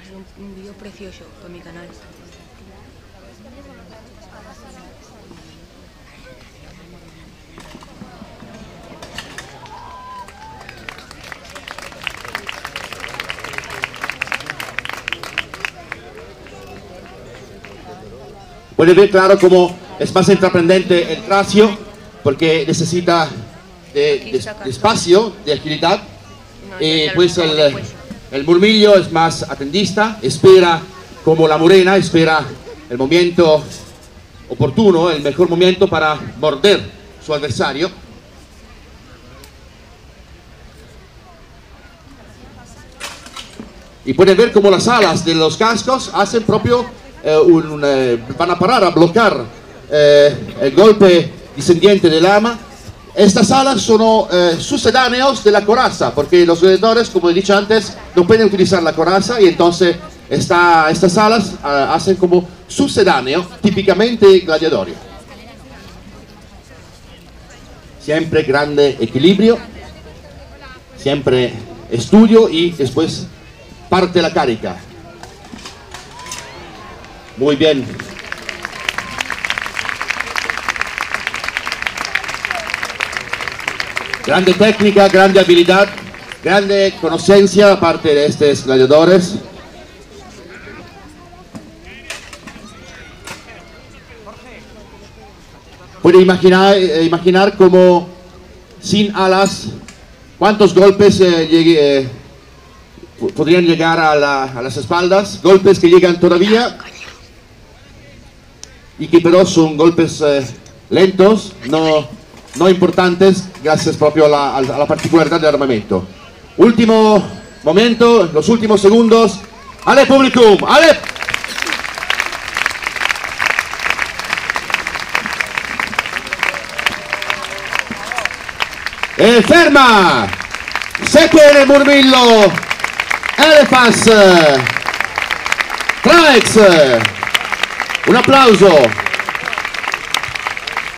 hacer un vídeo precioso para mi canal. Puede ver claro cómo es más intraprendiente el tracio, porque necesita de espacio, de agilidad, y pues el murmillo es más atendista, espera como la morena, espera el momento oportuno, el mejor momento para morder su adversario. Y pueden ver cómo las alas de los cascos hacen propio van a parar, a bloquear el golpe descendiente del ama. Estas alas son sucedáneos de la coraza, porque los gladiadores, como he dicho antes, no pueden utilizar la coraza, y entonces estas alas hacen como sucedáneo, típicamente gladiatorio. Siempre grande equilibrio, siempre estudio y después parte la carica. Muy bien. Grande técnica, grande habilidad, grande conocencia aparte de estos gladiadores. Puede imaginar como sin alas cuántos golpes podrían llegar a las espaldas, golpes que llegan todavía y que pero son golpes lentos, no importantes, gracias proprio a la particolaridad del armamento. Último momento, los últimos segundos. Ale publicum, ale! E ferma! Segue nel murmillo! Elefas! Traex! Un applauso!